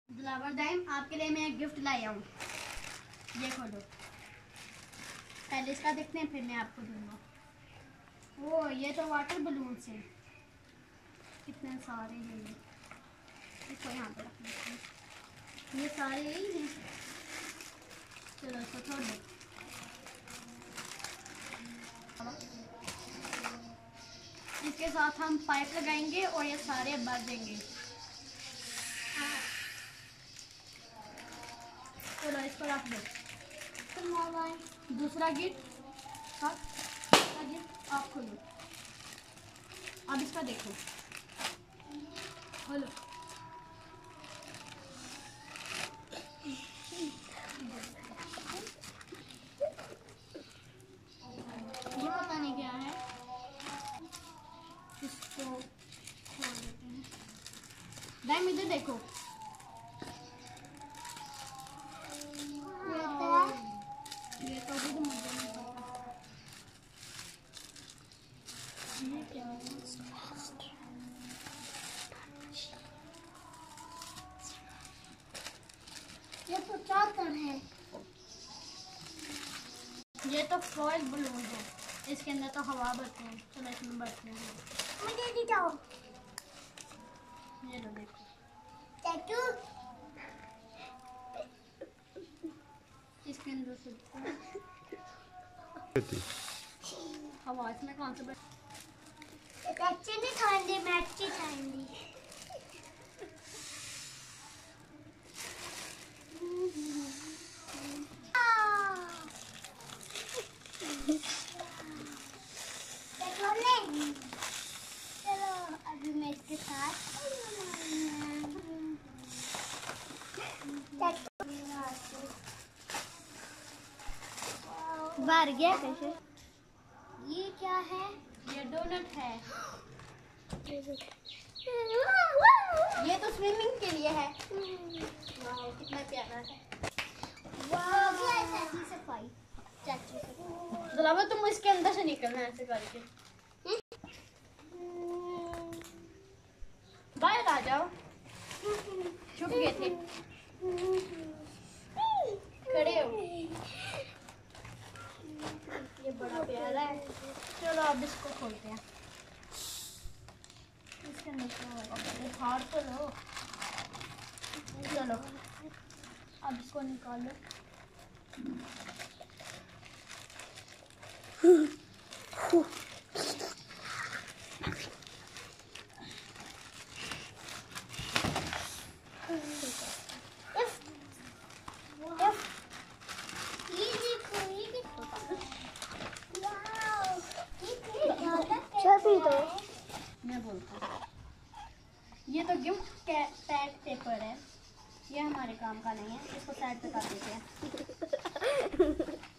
दिलावर दाइम, आपके लिए मैं एक गिफ्ट लाया हूँ। ये खोलो, पहले इसका देखते हैं फिर मैं आपको दूंगा। ओ ये तो वाटर बलून है, कितने सारे हैं ये। इसको यहाँ पे रख लेते हैं, ये सारे यही हैं। चलो इसको छोड़ दो। इसके साथ हम पाइप लगाएंगे और ये सारे भर देंगे। चलो इसको रख दो। दूसरा गिफ्ट आप खोलो। अब इसका देखो, खोलो। ये पता नहीं क्या है, इसको छोड़ देते हैं। दाइम इधर देखो, ये तो भी मुझे नहीं पता ये क्या है। ये तो चादर है। ये तो फॉइल बलून है, इसके अंदर तो हवा भरते हैं। चलो इसमें भरते हैं। मुझे दिखाओ। ये लो देखो, चाचू इसके अंदर से हवा इसमें कौन सा अच्छे नहीं खाएंगे, मैं अच्छी खाएंगी। चलो अभी मैं इसके साथ बाहर गया कैसे? ये क्या है? ये डोनट है। ये तो स्विमिंग के लिए है। वाह कितना प्यारा है। चाची सफाई, चाची दिलावर तुम इसके अंदर से निकलना ऐसे करके, बाहर आ जाओ। छुप गए थे, खड़े हो। ये बड़ा प्यारा है। चलो अब इसको खोलते हैं। इसके अंदर क्या है? हार तो लो। चलो अब इसको निकालो। मैं बोलता हूँ, ये तो गिफ्ट टैग पेपर है, ये हमारे काम का नहीं है। इसको साइड पे कर देते हैं।